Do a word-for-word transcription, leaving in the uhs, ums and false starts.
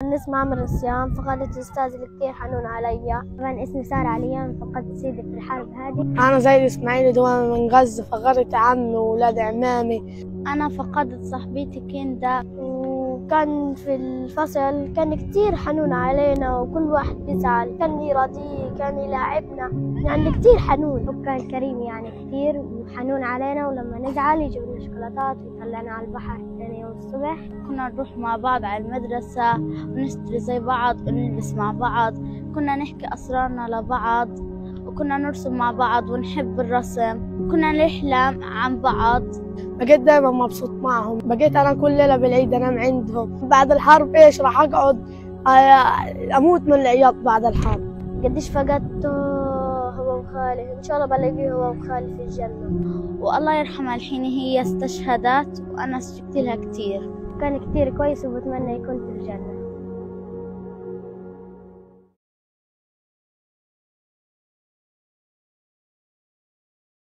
اسمي عمر الصيام، فقدت أستاذي اللي كثير حنون علي. طبعا اسمي سارة عليان، فقدت سيدي في الحرب هذه. أنا زيد إسماعيل دوامة من غزة، فقدت عمي وولاد عمامي. أنا فقدت صاحبتي كندا، وكان في الفصل كان كثير حنون علينا وكل واحد بيزعل، كان يراضيه كان يلاعبنا، يعني كثير حنون وكان كريم يعني كثير وحنون علينا، ولما نزعل يجيب لنا شوكولاتات ويطلعنا على البحر ثاني يوم الصبح. كنا نروح مع بعض على المدرسة ونشتري زي بعض ونلبس مع بعض، كنا نحكي أسرارنا لبعض، وكنا نرسم مع بعض ونحب الرسم، كنا نحلم عن بعض. بقيت دايما مبسوط معهم، بقيت أنا كل ليلة بالعيد أنام عندهم. بعد الحرب إيش راح أقعد أموت من العياط بعد الحرب. قديش فقدته هو وخالي، إن شاء الله بلاقيه هو وخالي في الجنة. والله يرحمها الحين هي استشهدت وأنا شفت لها كتير. كان كتير كويس وبتمنى يكون في الجنة.